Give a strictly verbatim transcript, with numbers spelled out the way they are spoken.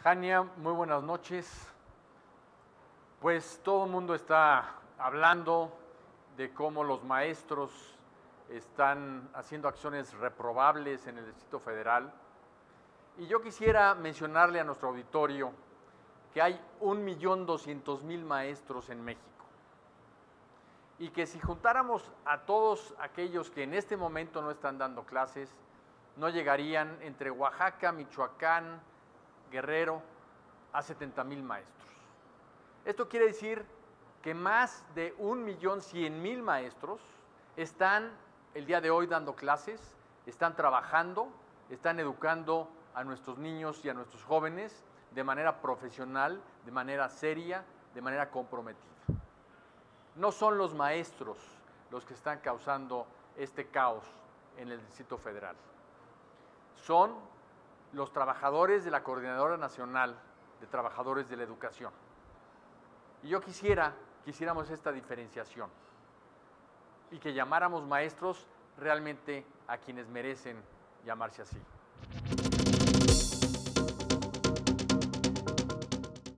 Jania, muy buenas noches. Pues todo el mundo está hablando de cómo los maestros están haciendo acciones reprobables en el Distrito Federal. Y yo quisiera mencionarle a nuestro auditorio que hay un millón doscientos mil maestros en México. Y que si juntáramos a todos aquellos que en este momento no están dando clases, no llegarían entre Oaxaca, Michoacán, Guerrero, a setenta mil maestros. Esto quiere decir que más de un millón cien mil maestros están el día de hoy dando clases, están trabajando, están educando a nuestros niños y a nuestros jóvenes de manera profesional, de manera seria, de manera comprometida. No son los maestros los que están causando este caos en el Distrito Federal. Son los trabajadores de la Coordinadora Nacional de Trabajadores de la Educación. Y yo quisiera, quisiéramos esta diferenciación y que llamáramos maestros realmente a quienes merecen llamarse así.